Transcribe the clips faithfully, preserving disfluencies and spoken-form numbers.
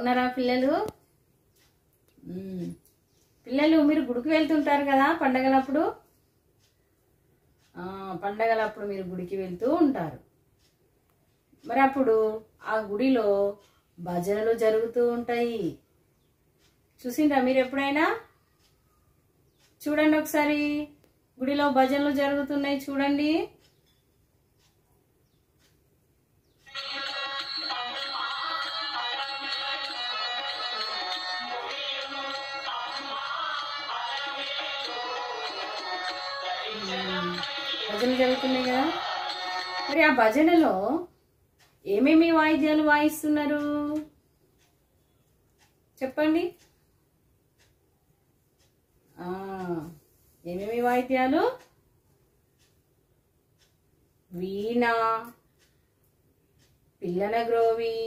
బాగున్నారా పిల్లలు? పిల్లలు మీరు గుడికి వెళ్తుంటారు కదా పండగలప్పుడు. పండగలప్పుడు మీరు గుడికి వెళ్తూ ఉంటారు. మరి అప్పుడు ఆ గుడిలో భజనలు జరుగుతూ ఉంటాయి. చూసిండ్రా మీరు ఎప్పుడైనా? చూడండి ఒకసారి, గుడిలో భజనలు జరుగుతున్నాయి చూడండి. భజనలు జరుగుతున్నాయి కదా. మరి ఆ భజనలో ఏమేమి వాయిద్యాలు వాయిస్తున్నారు చెప్పండి. ఆ ఏమేమి వాయిద్యాలు? వీణ, పిల్లన గ్రోవి,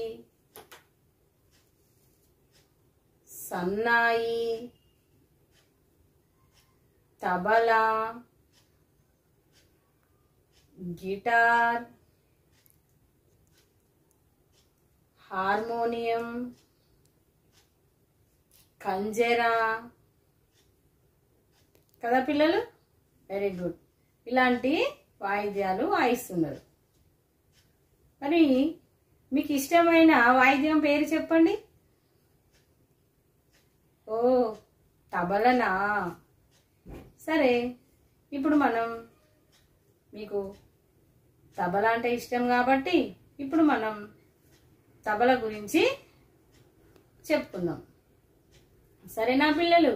సన్నాయి, తబలా, గిటార్, హార్మోనియం, కంజరా కదా పిల్లలు. Very good. ఇలాంటి వాయిద్యాలు వాయిస్తున్నారు. మరి మీకు ఇష్టమైన వాయిద్యం పేరు చెప్పండి. ఓ తబలనా? సరే, ఇప్పుడు మనం మీకు తబలా అంటే ఇష్టం కాబట్టి ఇప్పుడు మనం తబల గురించి చెప్పుకుందాం. సరేనా పిల్లలు?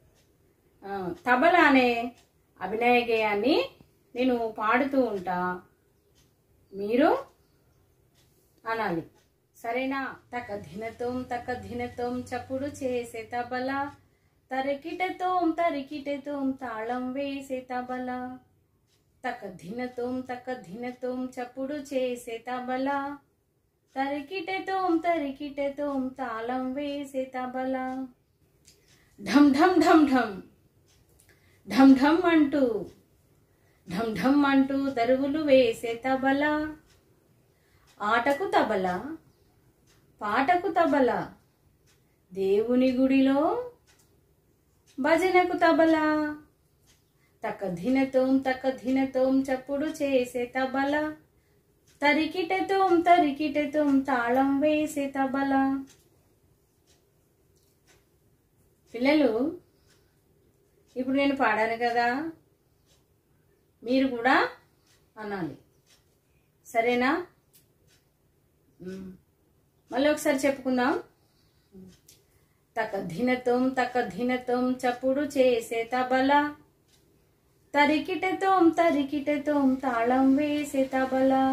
తబలా అనే అభినయ గేయాన్ని నేను పాడుతూ ఉంటా, మీరు అనాలి. సరేనా? తక ధినతోం తక ధినతోం చప్పుడు చేసే తబలా, తరికిటతోం తరికిటతోం తాళం వేసే తబలా, తక ధినతోం తక ధినతోం చప్పుడు చేసే తబలా, తరికిటతోం తరికిటతోం తాళం వేసే తబలా. ఢం ఢం ఢం ఢం ఢం ఢం అంటూ ఢం ఢం అంటూ దరువులు వేసే తబలా, ఆటకు తబలా పాటకు తబలా, దేవుని గుడిలో భజనకు తబలా, తక ధినతోం తక ధినతోం చప్పుడు చేసే తబలా, తరికిటతోం తరికిటతోం తాళం వేసే తబలా. పిల్లలు, ఇప్పుడు నేను పాడాను కదా, మీరు కూడా అనాలి. సరేనా? మళ్ళీ ఒకసారి చెప్పుకుందాం. తక ధినతోం తక ధినతోం చప్పుడు చేసే తబలా, తరికిటతోం తరికిటతోం తాళం వేసే తబలా,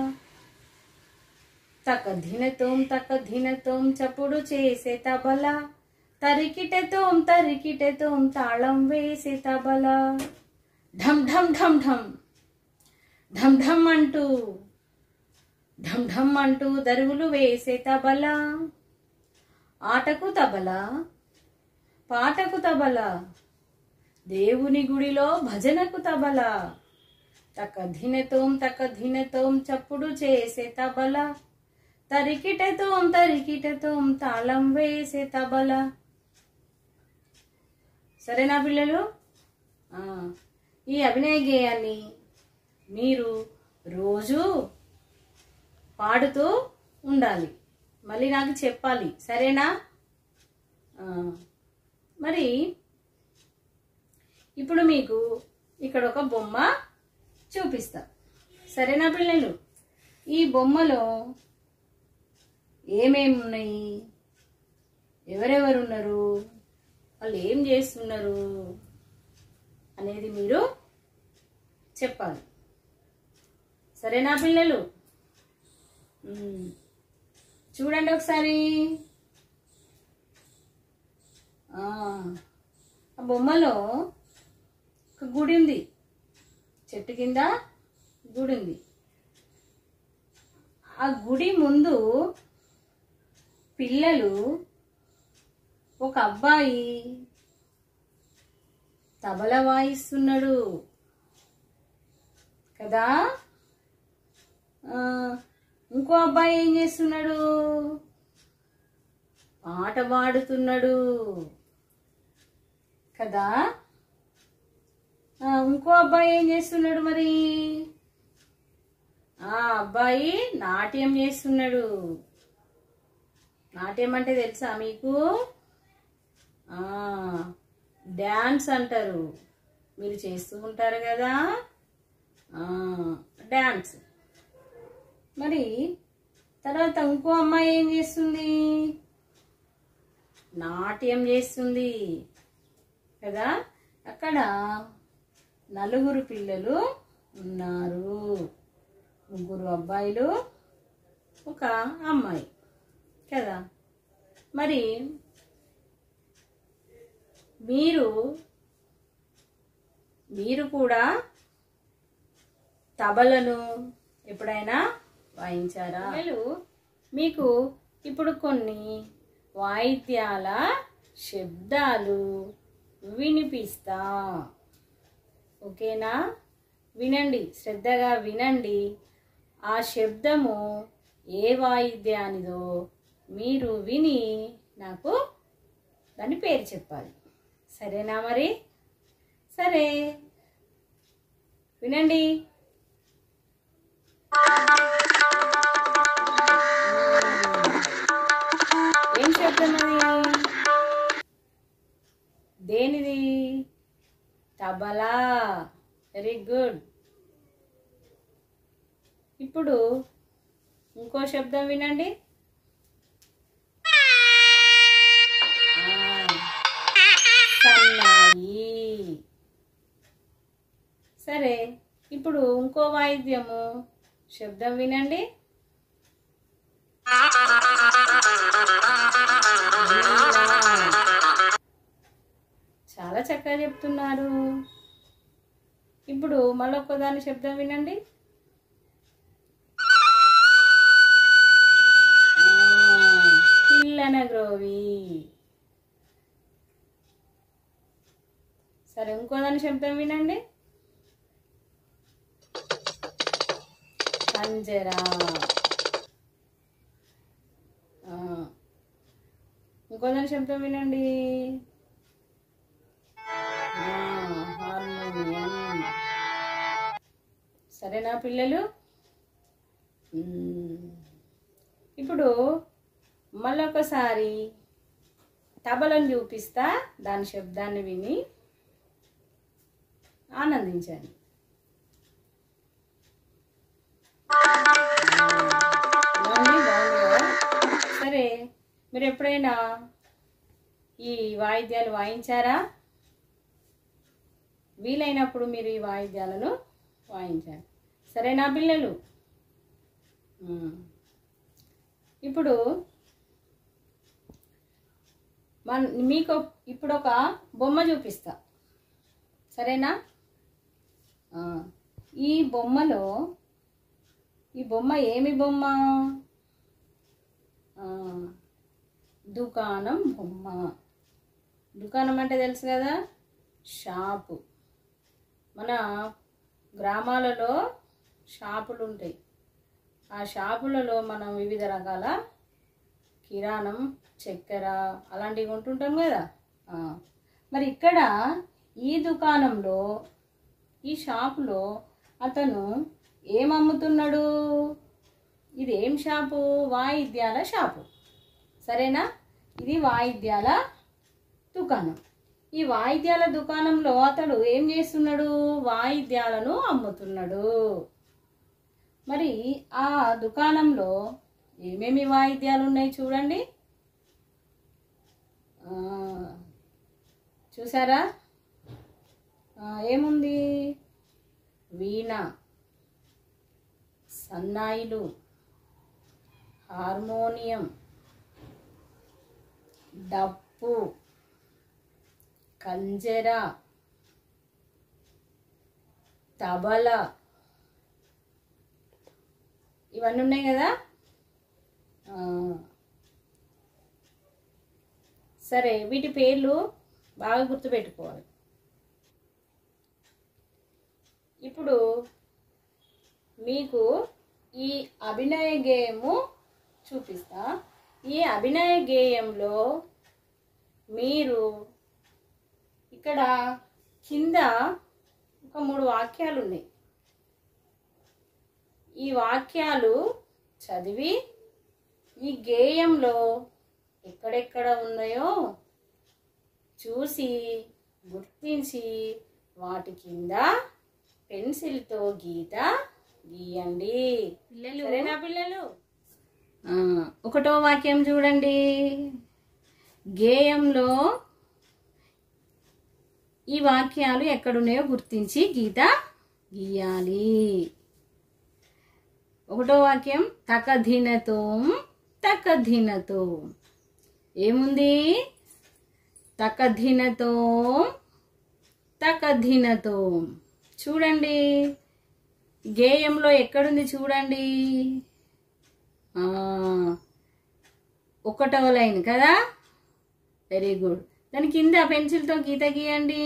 తక ధినతోం తక ధినతోం చప్పుడు చేసే తబలా, తరికిటతోం తరికిటతోం తాళం వేసే తబలా. ఢం ఢం ఢం ఢం ఢం ఢం అంటూ ఢం ఢం అంటూ దరువులు వేసే తబలా, ఆటకు తబలా పాటకు తబలా, దేవుని గుడిలో భజనకు తబలా, తక ధినతోం తక ధినతోం చప్పుడు చేసే తబలా, తరికిటతోం తరికిటతోం తాళం వేసే తబలా. సరేనా పిల్లలు? ఈ అభినయ గేయాన్ని మీరు రోజు పాడుతూ ఉండాలి, మళ్ళీ నాకు చెప్పాలి. సరేనా? మరి ఇప్పుడు మీకు ఇక్కడ ఒక బొమ్మ చూపిస్తా. సరేనా పిల్లలు? ఈ బొమ్మలో ఏమేమి ఉన్నాయి, ఎవరెవరు ఉన్నారు, వాళ్ళు ఏం చేస్తున్నారు అనేది మీరు చెప్పాలి. సరేనా పిల్లలు? చూడండి ఒకసారి. ఆ బొమ్మలో ఒక గుడి ఉంది, చెట్టు కింద గుడి ఉంది. ఆ గుడి ముందు పిల్లలు, ఒక అబ్బాయి తబలా వాయిస్తున్నాడు కదా. ఇంకో అబ్బాయి ఏం చేస్తున్నాడు? పాట పాడుతున్నాడు కదా. ఇంకో అబ్బాయి ఏం చేస్తున్నాడు మరి? ఆ అబ్బాయి నాట్యం చేస్తున్నాడు. నాట్యం అంటే తెలుసా మీకు? ఆ డ్యాన్స్ అంటారు. మీరు చేస్తూ ఉంటారు కదా డ్యాన్స్. మరి తర్వాత ఇంకో అమ్మాయి ఏం చేస్తుంది? నాట్యం చేస్తుంది కదా. అక్కడ నలుగురు పిల్లలు ఉన్నారు, ముగ్గురు అబ్బాయిలు ఒక అమ్మాయి కదా. మరి మీరు మీరు కూడా తబలను ఎప్పుడైనా వాయించారా? మీకు ఇప్పుడు కొన్ని వాయిద్యాల శబ్దాలు వినిపిస్తా, ఓకేనా? వినండి, శ్రద్ధగా వినండి. ఆ శబ్దము ఏ వాయిద్యానిదో మీరు విని నాకు దాని పేరు చెప్పాలి, సరేనా? మరి సరే, వినండి. ఏం శబ్దం అది? దేనిది? తబలా. Very good. ఇప్పుడు ఇంకో శబ్దం వినండి. సన్నాయి. సరే, ఇప్పుడు ఇంకో వాయిద్యము శబ్దం వినండి. చాలా చక్కగా చెప్తున్నారు. ఇప్పుడు మళ్ళొక్క దాని శబ్దం వినండి. పిల్లనగ్రోవి. సరే, ఇంకో దాని శబ్దం వినండి. పంజరా. ఇంకో దాని శబ్దం వినండి. హార్మోనియం. సరేనా పిల్లలు? ఇప్పుడు మళ్ళొకసారి తబలను చూపిస్తా, దాని శబ్దాన్ని విని ఆనందించండి. సరే, మీరు ఎప్పుడైనా ఈ వాయిద్యాలు వాయించారా? వీలైనప్పుడు మీరు ఈ వాయిద్యాలను వాయించాలి, సరేనా పిల్లలు? ఇప్పుడు మన మీకు ఇప్పుడు ఒక బొమ్మ చూపిస్తా, సరేనా? ఈ బొమ్మలో ఈ బొమ్మ ఏమి బొమ్మ? దుకాణం బొమ్మ. దుకాణం అంటే తెలుసు కదా, షాపు. మన గ్రామాలలో షాపులు ఉంటాయి. ఆ షాపులలో మనం వివిధ రకాల కిరాణం, చక్కెర అలాంటివి కొంటుంటాం కదా. మరి ఇక్కడ ఈ దుకాణంలో, ఈ షాపులో అతను ఏం అమ్ముతున్నాడు? ఇది ఏం షాపు? వాయిద్యాల షాపు, సరేనా? ఇది వాయిద్యాల దుకాణం. ఈ వాయిద్యాల దుకాణంలో అతడు ఏం చేస్తున్నాడు? వాయిద్యాలను అమ్ముతున్నాడు. మరి ఆ దుకాణంలో ఏమేమి వాయిద్యాలు ఉన్నాయి చూడండి. చూసారా? ఏముంది? వీణ, సన్నాయిలు, హార్మోనియం, డప్పు, కంజర, తబలా, ఇవన్నీ ఉన్నాయి కదా. సరే, వీటి పేర్లు బాగా గుర్తుపెట్టుకోవాలి. ఇప్పుడు మీకు ఈ అభినయ గేము చూపిస్తా. ఈ అభినయ గేయంలో మీరు ఇక్కడ కింద ఒక మూడు వాక్యాలు ఉన్నాయి. ఈ వాక్యాలు చదివి ఈ గేయంలో ఎక్కడెక్కడ ఉన్నాయో చూసి గుర్తించి వాటి కింద పెన్సిల్తో గీత గీయండి పిల్లలు. సరేనా పిల్లలు? ఒకటో వాక్యం చూడండి. గేయంలో ఈ వాక్యాలు ఎక్కడున్నాయో గుర్తించి గీత గీయాలి. ఒకటో వాక్యం తకధినతో తకధినతో ఏముంది? తకధినతో తకధినతో చూడండి. గేయంలో ఎక్కడుంది చూడండి. ఒకటవ లైన్ కదా, వెరీ గుడ్. దాని కింద పెన్సిల్తో గీత గీయండి.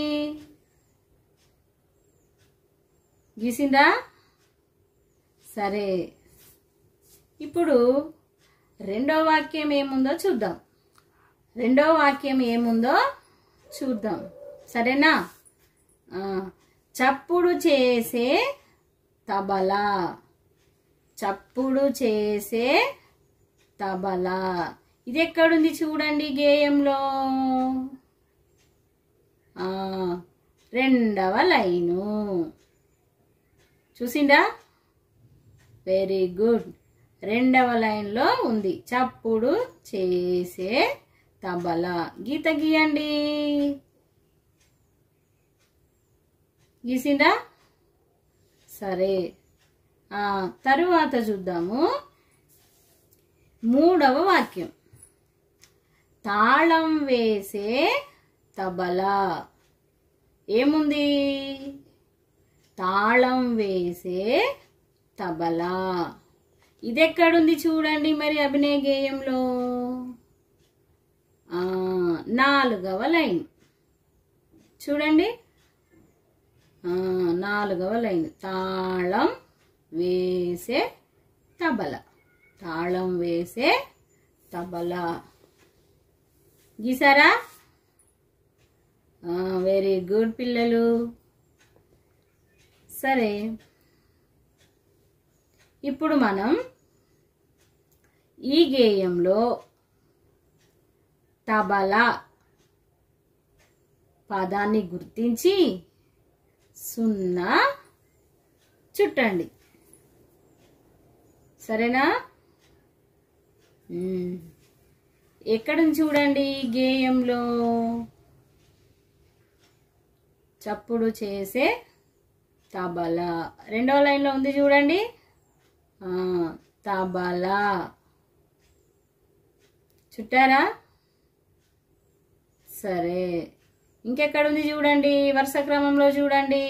గీసిందా? సరే, ఇప్పుడు రెండో వాక్యం ఏముందో చూద్దాం. రెండో వాక్యం ఏముందో చూద్దాం, సరేనా? చప్పుడు చేసే తబలా, చప్పుడు చేసే తబలా. ఇది ఎక్కడుంది చూడండి గేయంలో. రెండవ లైను చూసిందా? Very good. రెండవ లైన్లో ఉంది చప్పుడు చేసే తబలా. గీత గీయండి. గీసిందా? సరే, తరువాత చూద్దాము. మూడవ వాక్యం తాళం వేసే తబలా. ఏముంది? తాళం వేసే తబలా. ఇది ఎక్కడుంది చూడండి మరి అభినయ గేయంలో. నాలుగవ లైన్ చూడండి. నాలుగవ లైన్ తాళం వేసే తబలా, తాళం వేసే తబలా. గీసారా? వెరీ గుడ్ పిల్లలు. సరే, ఇప్పుడు మనం ఈ గేయంలో తబలా పదాన్ని గుర్తించి సున్నా చుట్టండి, సరేనా? ఎక్కడిని చూడండి గేయంలో. చప్పుడు చేసే తబలా రెండవ లైన్లో ఉంది చూడండి. తబలా చుట్టారా? సరే, ఇంకెక్కడుంది చూడండి. వరుస క్రమంలో చూడండి.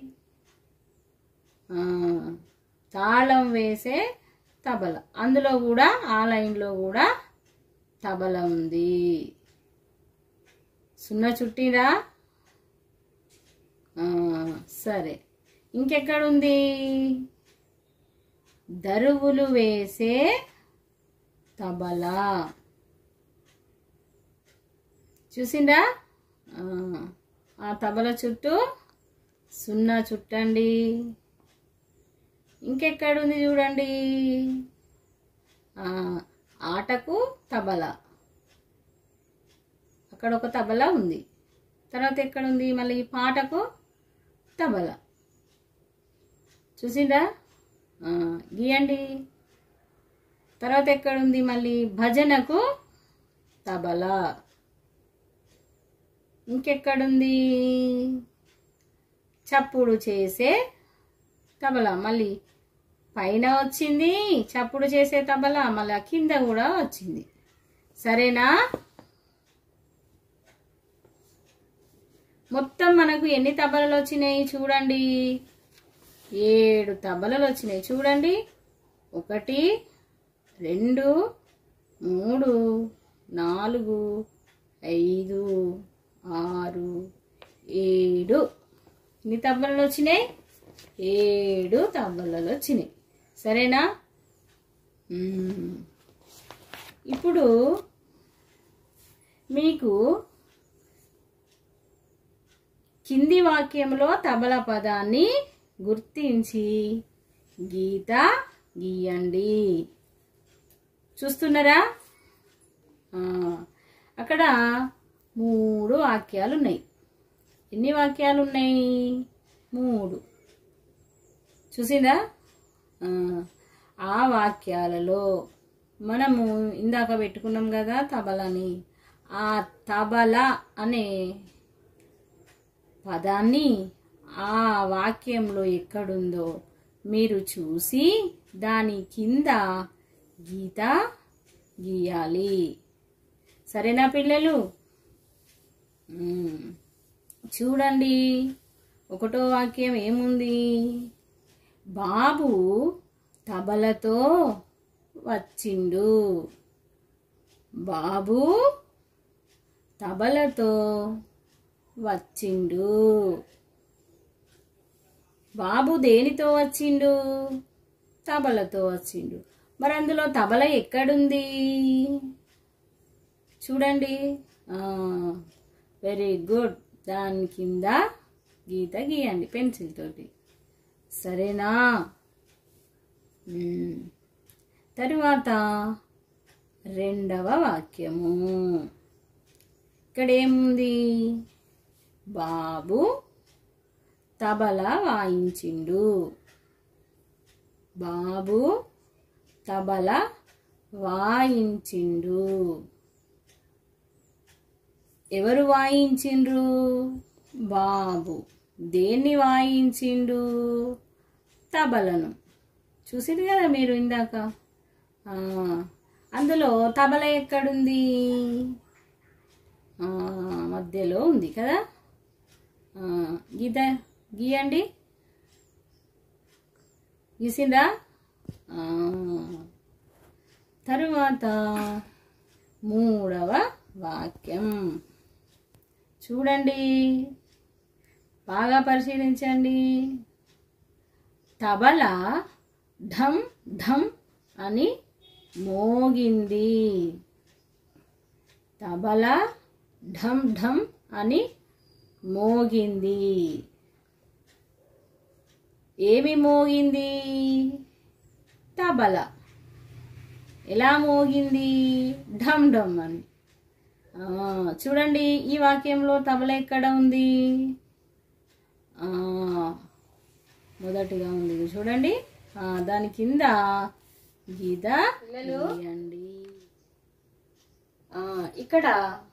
తాళం వేసే తబలా, అందులో కూడా ఆ లైన్లో కూడా తబలా ఉంది. సున్నా చుట్టిరా? సరే, ఇంకెక్కడుంది? దరువులు వేసే తబలా. చూసిందా? ఆ తబలా చుట్టూ సున్నా చుట్టండి. ఇంకెక్కడుంది చూడండి. ఆటకు తబలా, అక్కడ ఒక తబలా ఉంది. తర్వాత ఎక్కడుంది మళ్ళీ పాటకు తబలా. చూసిందా? గీయండి. తర్వాత ఎక్కడుంది మళ్ళీ భజనకు తబలా. ఇంకెక్కడుంది? చప్పుడు చేసే తబలా. మళ్ళీ పైన వచ్చింది చప్పుడు చేసే తబలా, మళ్ళీ కింద కూడా వచ్చింది. సరేనా? మొత్తం మనకు ఎన్ని తబలలు వచ్చినాయి చూడండి. ఏడు తబలలు వచ్చినాయి చూడండి. ఒకటి, రెండు, మూడు, నాలుగు, ఐదు, ఆరు, ఏడు. ఎన్ని తబలలు వచ్చినాయి? ఏడు తబలలు వచ్చినాయి. సరేనా? ఇప్పుడు మీకు కింది వాక్యంలో తబల పదాన్ని గుర్తించి గీత గీయండి. చూస్తున్నారా? అక్కడ మూడు వాక్యాలు ఉన్నాయి. ఎన్ని వాక్యాలు ఉన్నాయి? మూడు. చూసిందా? ఆ వాక్యాలలో మనము ఇందాక పెట్టుకున్నాం కదా తబలని. ఆ తబల అనే పదాన్ని ఆ వాక్యంలో ఎక్కడుందో మీరు చూసి దాని కింద గీత గీయాలి. సరేనా పిల్లలు? చూడండి, ఒకటో వాక్యం ఏముంది? బాబు తబలతో వచ్చిండు. బాబు తబలతో వచ్చిండు. బాబు దేనితో వచ్చిండు? తబలతో వచ్చిండు. మరి అందులో తబల ఎక్కడుంది? చూడండి. Very good. దాని కింద గీత గీయండి పెన్సిల్ తోటి. సరేనా? తరువాత రెండవ వాక్యము ఇక్కడ ఏముంది? బాబు తబల వాయించిండు. బాబు తబల వాయించిండు. ఎవరు వాయించిండ్రు? బాబు. దేన్ని వాయించిండు? తబలను. చూసింది కదా మీరు ఇందాక. అందులో తబల ఎక్కడుంది? మధ్యలో ఉంది కదా. గీత గీయండి. గీసిందా? తరువాత మూడవ వాక్యం చూడండి, బాగా పరిశీలించండి. తబల ఢం ఢం అని మోగింది. తబల ఢం ఢం అని మోగింది. ఏమి మోగింది? తబల. ఎలా మోగింది? ఢం ఢం అని. చూడండి, ఈ వాక్యంలో తబల ఎక్కడ ఉంది? మొదటిగా ఉంది చూడండి. దాని కింద గీత గీయండి. ఇక్కడ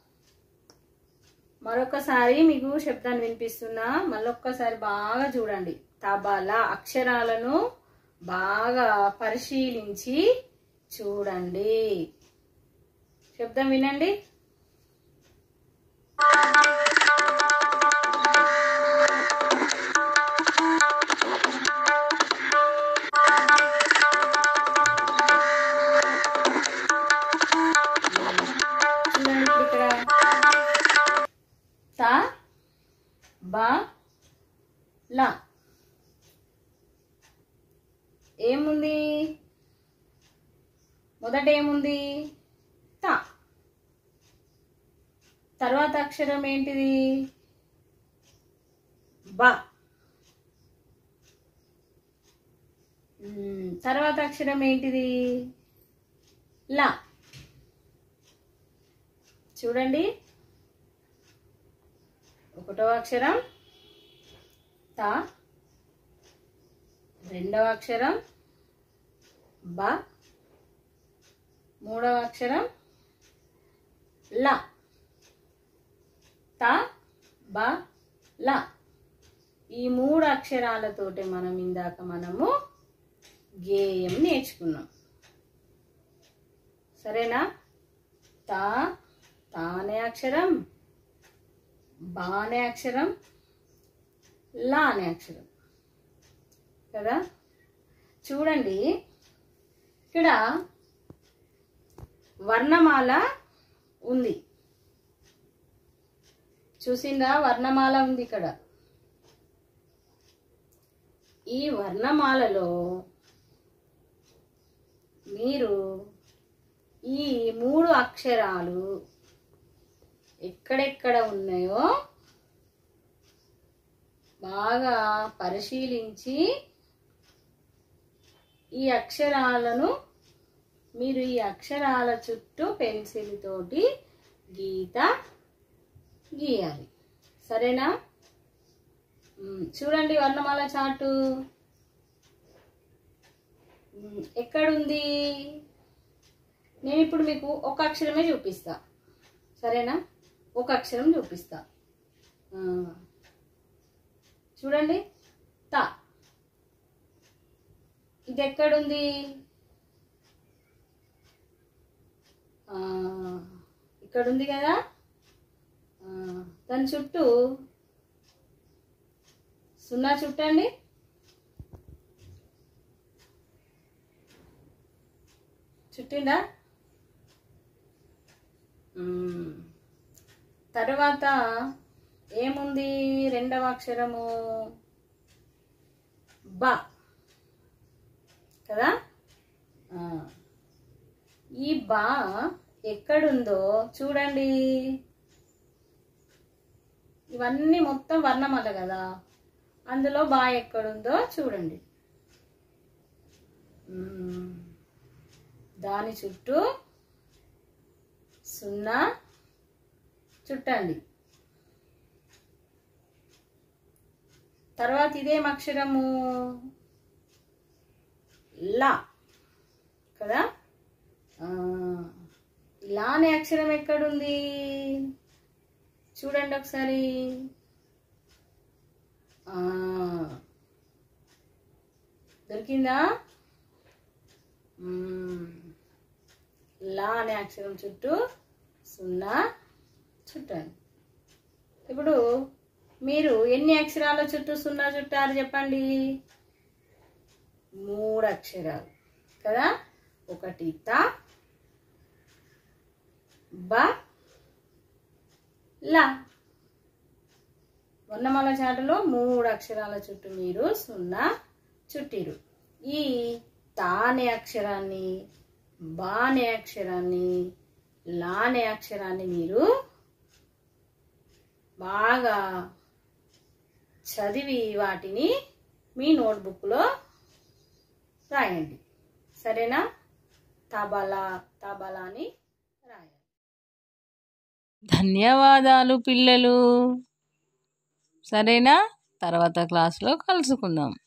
మరొకసారి మీకు శబ్దాన్ని వినిపిస్తున్నా, మళ్ళొక్కసారి బాగా చూడండి. తబల అక్షరాలను బాగా పరిశీలించి చూడండి. శబ్దం వినండి. త బ ల ఏముంది? మొదట ఏముంది? త. తర్వాత అక్షరం ఏంటిది? బ. తర్వాత అక్షరం ఏంటిది? ల. చూడండి, ఒకటవ అక్షరం త, రెండవ అక్షరం బ, మూడవ అక్షరం ల. త బ ల. ఈ మూడు అక్షరాలతోటి మనం ఇందాక మనము గేయం నేర్చుకున్నాం. సరేనా? త తా అనే అక్షరం, బా అనే అక్షరం, లా అనే అక్షరం కదా. చూడండి, ఇక్కడ వర్ణమాల ఉంది. చూసిందా? వర్ణమాల ఉంది ఇక్కడ. ఈ వర్ణమాలలో మీరు ఈ మూడు అక్షరాలు ఎక్కడెక్కడ ఉన్నాయో బాగా పరిశీలించి ఈ అక్షరాలను మీరు ఈ అక్షరాల చుట్టూ పెన్సిల్ తోటి గీత గీయాలి. సరేనా? చూడండి వర్ణమాల చార్టు ఎక్కడుంది. నేను ఇప్పుడు మీకు ఒక అక్షరమే చూపిస్తా. సరేనా? ఒక అక్షరం చూపిస్తా. చూడండి తా. ఇది ఎక్కడుంది? ఇక్కడ ఉంది కదా. దాని చుట్టూ సున్నా చుట్టండి. చుట్టిందా? తర్వాత ఏముంది? రెండవ అక్షరము బా కదా. ఈ బా ఎక్కడుందో చూడండి. ఇవన్నీ మొత్తం వర్ణమాల కదా, అందులో బా ఎక్కడుందో చూడండి. దాని చుట్టూ సున్నా చుట్టండి. తర్వాత ఇదేం అక్షరము? లా కదా. లా అనే అక్షరం ఎక్కడుంది చూడండి ఒకసారి. దొరికిందా? లా అనే అక్షరం చుట్టూ సున్నా చుట్టండి. ఇప్పుడు మీరు ఎన్ని అక్షరాల చుట్టూ సున్నా చుట్టారు చెప్పండి? మూడు అక్షరాలు కదా. ఒకటి తా, బ, లా. వర్ణమాల చాటులో మూడు అక్షరాల చుట్టూ మీరు సున్నా చుట్టిరు. ఈ తా అనే అక్షరాన్ని, బా అనే అక్షరాన్ని, లా అనే అక్షరాన్ని మీరు బాగా చదివి వాటిని మీ నోట్బుక్లో రాయండి. సరేనా? తబలా తబలా అని రాయాలి. ధన్యవాదాలు పిల్లలు. సరేనా? తర్వాత క్లాస్లో కలుసుకుందాం.